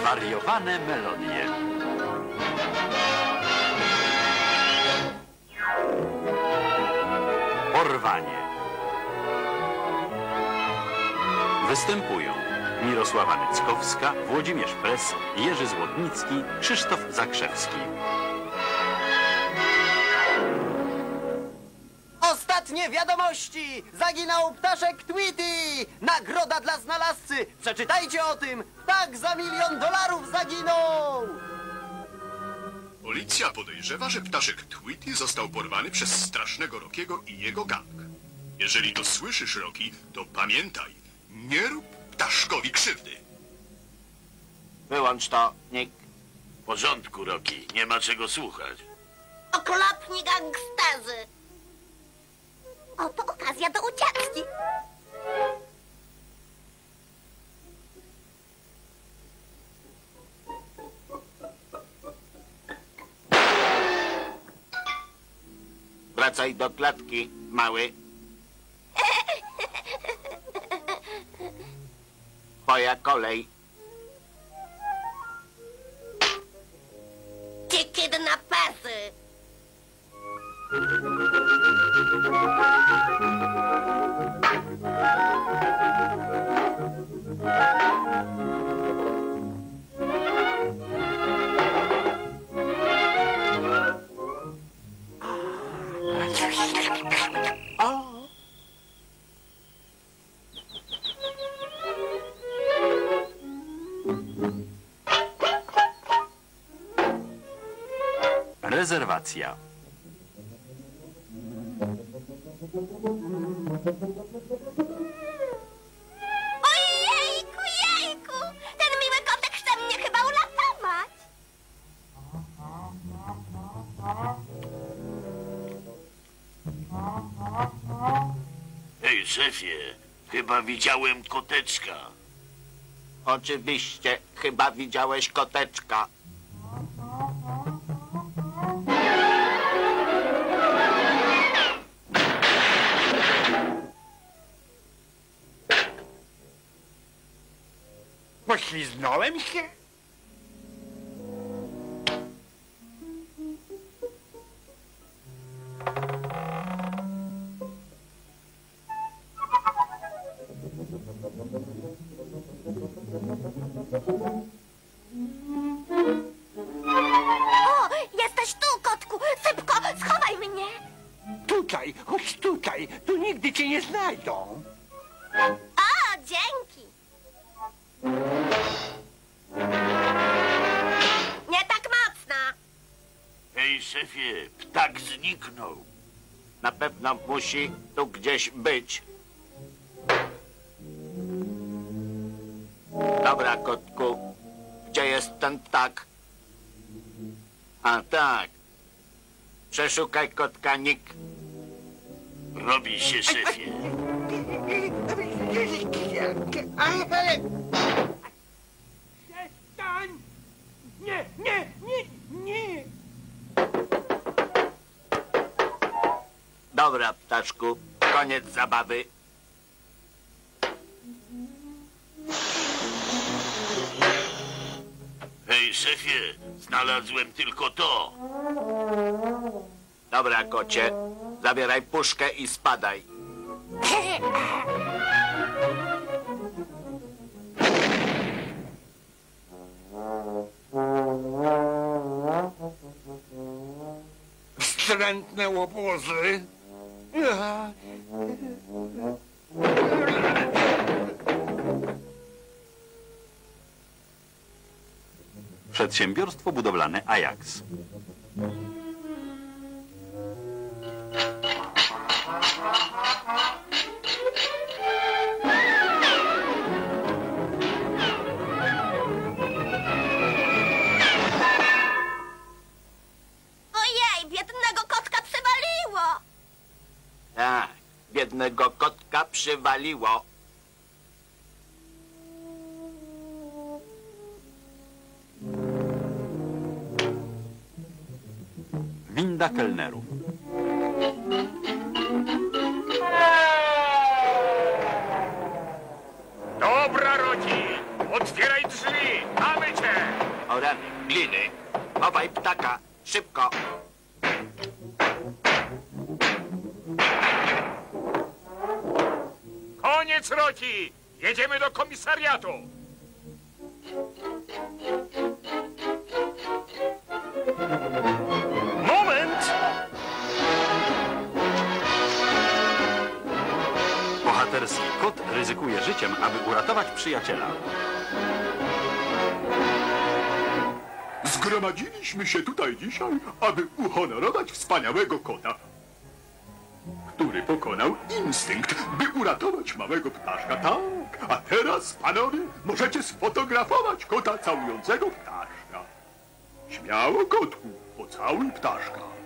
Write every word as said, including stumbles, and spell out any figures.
Zwariowane melodie. Porwanie. Występują Mirosława Nyckowska, Włodzimierz Pres, Jerzy Złotnicki, Krzysztof Zakrzewski. Ostatnie wiadomości! Zaginął ptaszek Tweety! Nagroda dla znalazcy! Przeczytajcie o tym! Tak za milion dolarów zaginął! Policja podejrzewa, że ptaszek Tweety został porwany przez strasznego Rockiego i jego gang. Jeżeli to słyszysz, Rocky, to pamiętaj, nie rób ptaszkowi krzywdy. Wyłącz to, Nick. W porządku, Rocky. Nie ma czego słuchać. Okropni gangsterzy. Oto okazja do ucieczki. Wracaj do klatki, mały. Twoja kolej. Ci kidnaperzy. Rezerwacja. Ojejku, jejku! Ten miły kotek chce mnie chyba uratować. Hej, szefie, chyba widziałem koteczka. Oczywiście, chyba widziałeś koteczka. Pośliznąłem się? O, jesteś tu, kotku! Szybko, schowaj mnie! Tutaj, chodź tutaj, tu nigdy cię nie znajdą. O, dzięki! Nie tak mocno! Hej, szefie, ptak zniknął. Na pewno musi tu gdzieś być. Dobra, kotku. Gdzie jest ten ptak? A tak. Przeszukaj kotka, Nick. Robi się, szefie. Przestań! Nie, nie, nie, nie! Dobra, ptaszku. Koniec zabawy. Hej, szefie, znalazłem tylko to. Dobra, kocie. Zabieraj puszkę i spadaj. Wstrętne łobuzy. Przedsiębiorstwo budowlane Ajax. Ojej, biednego kotka przywaliło! Tak, biednego kotka przywaliło. Winda kelnerów. Dobra, Rocky! Otwieraj drzwi! Mamy cię! O rany, gliny. Chowaj ptaka, szybko. Koniec, Rocky! Jedziemy do komisariatu! Moment! Bohaterski kot ryzykuje życiem, aby uratować przyjaciela. Zgromadziliśmy się tutaj dzisiaj, aby uhonorować wspaniałego kota, który pokonał instynkt, by uratować małego ptaszka. Tak, a teraz, panowie, możecie sfotografować kota całującego ptaszka. Śmiało, kotku, pocałuj ptaszka.